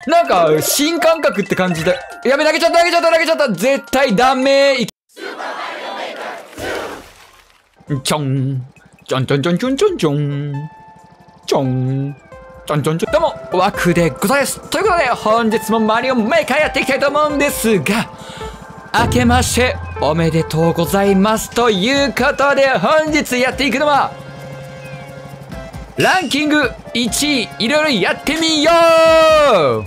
なんか、新感覚って感じで。やべ、投げちゃった。絶対ダメちょん。ちょん。どうも、ワクでございます。ということで、本日もマリオメーカーやっていきたいと思うんですが、明けましておめでとうございますということで、本日やっていくのは、ランキング1位、いろいろやってみよう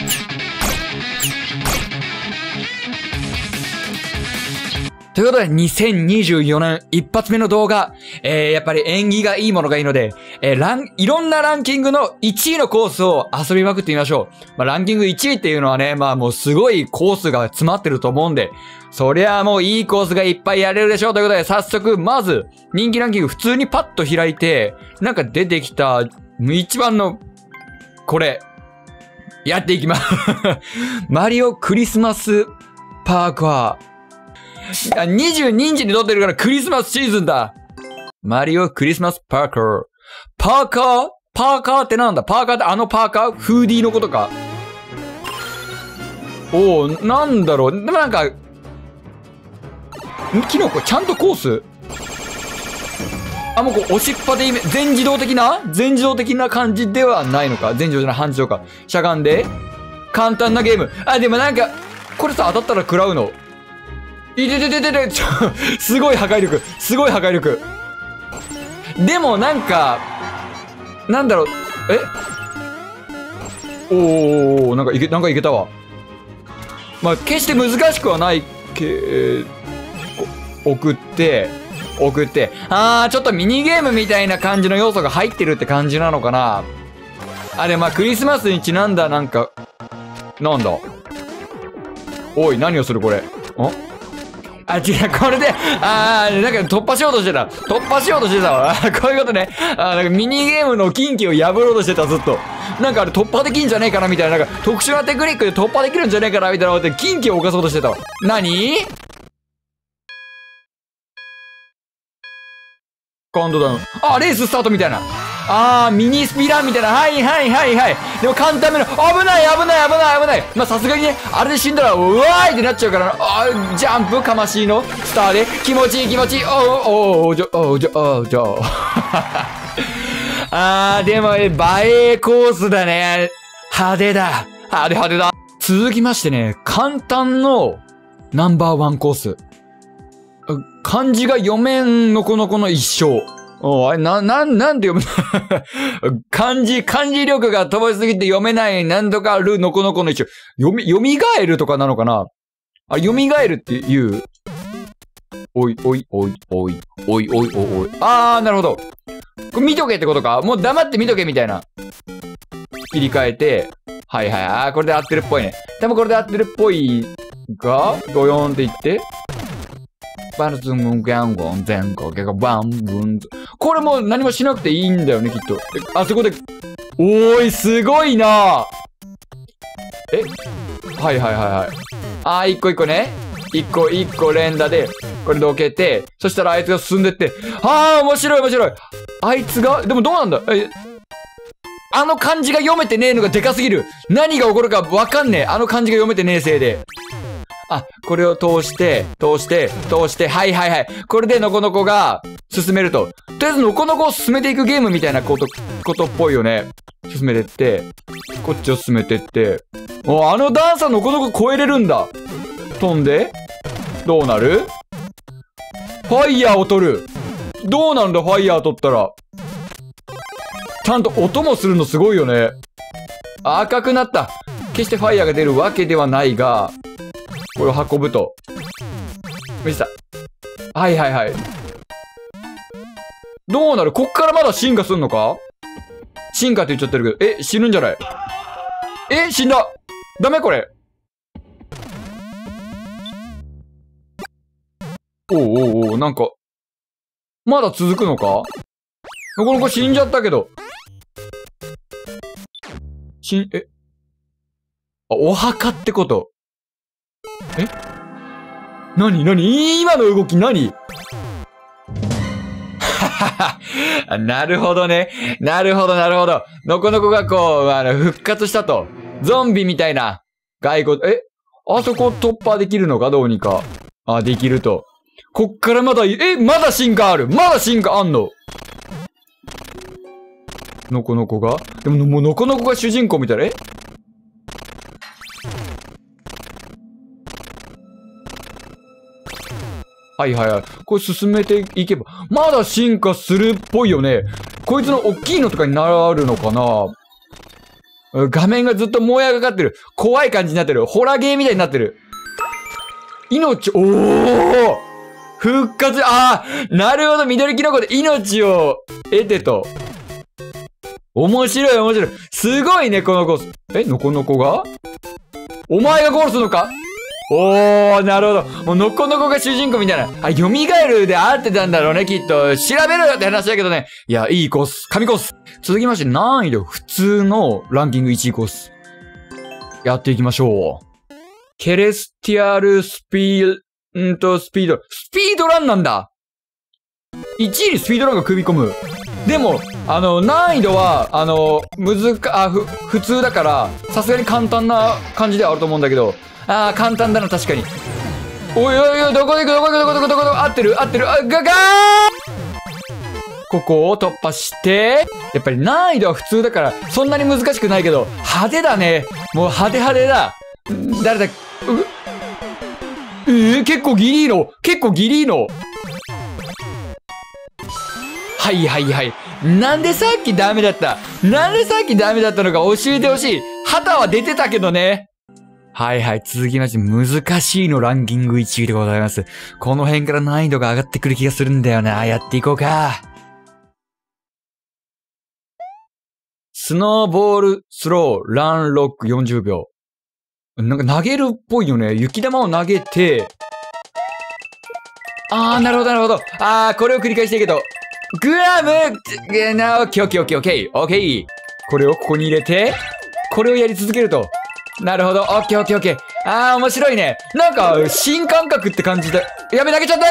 ということで、2024年一発目の動画、やっぱり縁起がいいものがいいので、いろんなランキングの1位のコースを遊びまくってみましょう。ランキング1位っていうのはね、もうすごいコースが詰まってると思うんで、そりゃもういいコースがいっぱいやれるでしょうということで、早速、まず、人気ランキング普通にパッと開いて、なんか出てきた、一番の、これ、やっていきます。マリオクリスマスパーカー。22日に撮ってるからクリスマスシーズンだ。マリオクリスマスパーカー。パーカーってなんだ？パーカーってあのパーカー？フーディーのことか。おー、なんだろう。でもなんか、キノコちゃんとコース？もうこう、押しっぱで全自動的な感じではないのか。全自動じゃない、半自動か。しゃがんで、簡単なゲーム。でもなんか、これさ、当たったら食らうの。すごい破壊力。でもなんか、なんだろう、なんかいけたわ。決して難しくはないけ、送って、ちょっとミニゲームみたいな感じの要素が入ってるって感じなのかな。で、クリスマスにちなんだなんか、なんだ。おい、何をするこれ。違う、これで、なんか突破しようとしてたわ。こういうことね。なんかミニゲームの禁忌を破ろうとしてた、ずっと。なんか突破できんじゃねえかなみたいな、なんか特殊なテクニックで突破できるんじゃねえかなみたいなことで禁忌を犯そうとしてたわ。何？カウントダウン。レーススタートみたいな。ミニスピランみたいな。はい。でも簡単めの、危ない。さすがにね、あれで死んだら、うわーいってなっちゃうから、ジャンプかましいのスターで、気持ちいい。でも、映えコースだね。派手だ。続きましてね、簡単のナンバーワンコース。漢字が読めんのこの子の一生。なんで読め漢字力が乏しすぎて読めない、なんとかるのこの子の一生。蘇るとかなのかな？蘇るって言う。おい。なるほど。これ見とけってことか？もう黙って見とけみたいな。切り替えて。はい。これで合ってるっぽいね。多分これで合ってるっぽいが、ゴヨーンって言って。これもう何もしなくていいんだよね、きっと。そこで、すごいなはい。一個ね。一個連打で、これで置けて、そしたらあいつが進んでって、面白い。あいつが、でもどうなんだあの漢字が読めてねえのがでかすぎる。何が起こるかわかんねえ。あの漢字が読めてねえせいで。これを通して、はい。これでノコノコが進めると。とりあえずノコノコを進めていくゲームみたいなことっぽいよね。進めてって、こっちを進めてって、あの段差ノコノコ超えれるんだ。飛んで、どうなる？ファイヤーを取る。どうなんだ、ファイヤー取ったら。ちゃんと音もするのすごいよね。赤くなった。決してファイヤーが出るわけではないが、これを運ぶと。見せた。はい。どうなる？こっからまだ進化すんのか？進化って言っちゃってるけど。死ぬんじゃない？死んだ！ダメこれ。なんか、まだ続くのか？ノコノコ死んじゃったけど。お墓ってこと？何今の動き何？なるほどね。なるほど。ノコノコがこう、復活したと。 ゾンビみたいな。骸骨、あそこ突破できるのかどうにか。あ、できると。こっからまだ、まだ進化ある。まだ進化あんの。ノコノコがでも、もうノコノコが主人公みたいな。はいはいはい。これ進めていけば、まだ進化するっぽいよね。こいつの大きいのとかになるのかな。画面がずっと燃え上がってる。怖い感じになってる。ホラーゲーみたいになってる。命、復活、なるほど、緑キノコで命を得てと。面白い面白い。すごいね、この子。ノコノコがお前がゴールするのか。なるほど。もうノコノコが主人公みたいな。蘇るで合ってたんだろうね、きっと。調べろよって話だけどね。いや、いいコース。神コース。続きまして、難易度普通のランキング1位コース。やっていきましょう。ケレスティアルスピードランなんだ。1位にスピードランが組み込む。でも、難易度は、普通だから、さすがに簡単な感じではあると思うんだけど、簡単だな、確かに。おいおいおい、どこ合ってる、ガガーここを突破して、やっぱり難易度は普通だから、そんなに難しくないけど、派手だね。もう派手だ。誰だ結構ギリーノ。はい。なんでさっきダメだったのか教えてほしい。旗は出てたけどね。はい、続きまして、難しいのランキング1位でございます。この辺から難易度が上がってくる気がするんだよな。やっていこうか。スノーボールスローランロック40秒。なんか投げるっぽいよね。雪玉を投げて。なるほど。これを繰り返していけど。グラムオッケー。これをここに入れて、これをやり続けると。なるほど。オッケー。面白いね。なんか、新感覚って感じで。やべ、投げちゃった。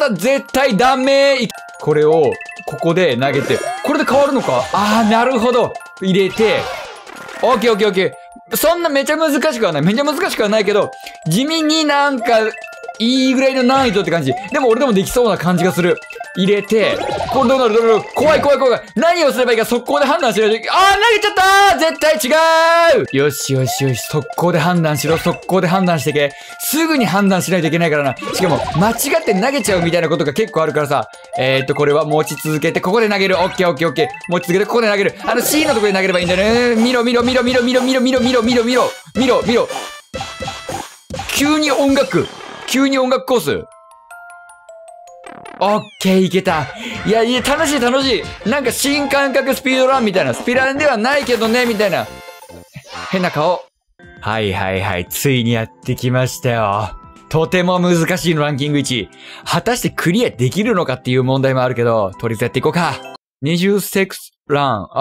絶対ダメ。これを、ここで投げて。これで変わるのか。なるほど。入れて。オッケー。そんなめちゃ難しくはないけど、地味になんか、いいぐらいの難易度って感じ。でも俺でもできそうな感じがする。入れて、これどうなる怖い。何をすればいいか速攻で判断しないといけない。投げちゃった絶対違うよし。速攻で判断しろ。速攻で判断してけ。すぐに判断しないといけないからな。しかも、間違って投げちゃうみたいなことが結構あるからさ。これは持ち続けて、ここで投げる。オッケー。持ち続けて、ここで投げる。C のところで投げればいいんだよね。見ろ。急に音楽コース。オッケー、いけた。いや、楽しい。なんか新感覚スピードランみたいな。スピランではないけどね、みたいな。変な顔。はい。ついにやってきましたよ。とても難しいのランキング1位。果たしてクリアできるのかっていう問題もあるけど、とりあえずやっていこうか。20セクスラン。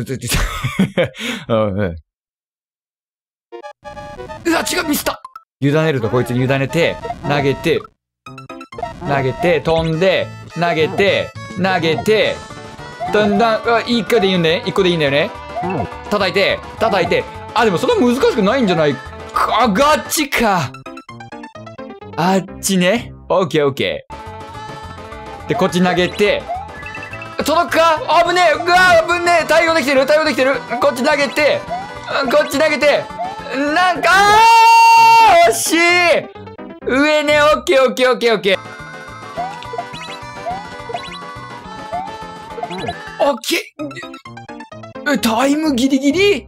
うわ、違う、ミスった。委ねるとこいつに委ねて、投げて、飛んで、投げて、だんだん、1個でいいんだよね。1個でいいんだよね。叩いて。でもそんな難しくないんじゃないか。ガチか。あっちね。オッケー。で、こっち投げて、届くか。危ねえ。対応できてる。こっち投げて、なんか、惜しい。上ね、オッケー。オッケー。タイムギリギリ。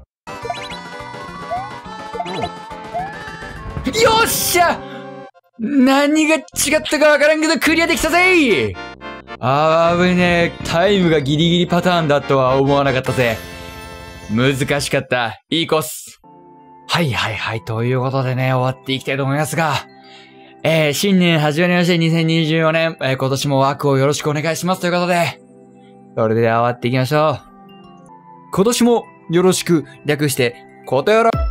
よっしゃ。何が違ったかわからんけどクリアできたぜ。危ねえ。タイムがギリギリパターンだとは思わなかったぜ。難しかった。いいコース。はい。ということでね、終わっていきたいと思いますが。新年始まりまして、2024年。今年も枠をよろしくお願いしますということで。それでは終わっていきましょう。今年もよろしく、略して、ことよろ。